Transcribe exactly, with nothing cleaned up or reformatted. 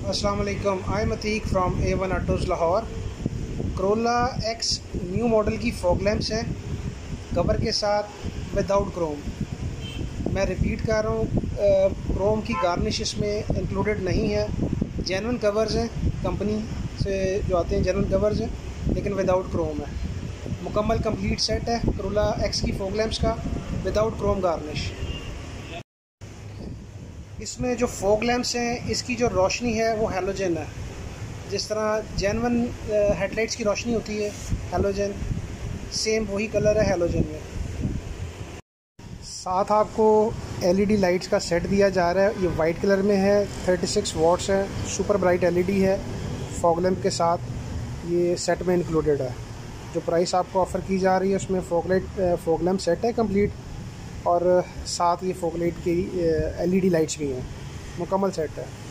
अस्सलाम वालेकुम, I am Atiq from A one autos Lahore. Corolla X new model की fog lamps हैं कवर के साथ विदाउट क्रोम। मैं रिपीट कर रहा हूँ, क्रोम की गार्निश इसमें इंक्लूडेड नहीं है। जेन्युइन कवर्स हैं, कंपनी से जो आते हैं जेन्युइन कवर्स हैं, लेकिन विदाउट क्रोम है। मुकम्मल कंप्लीट सेट है करोला एक्स की फॉग लैंप्स का विदाउट क्रोम गार्निश। इसमें जो फॉग लैंप्स हैं, इसकी जो रोशनी है वो हैलोजन है। जिस तरह जेन्युइन हेडलाइट्स की रोशनी होती है हैलोजन, सेम वही कलर है हैलोजन में। साथ आपको एलईडी लाइट्स का सेट दिया जा रहा है। ये वाइट कलर में है, छत्तीस वॉट्स है, सुपर ब्राइट एलईडी है। फॉग लैंप के साथ ये सेट में इंक्लूडेड है। जो प्राइस आपको ऑफ़र की जा रही है उसमें fog light fog lamp set है कंप्लीट, और साथ ये फॉग लाइट की एलईडी लाइट्स भी हैं। मुकम्मल सेट है।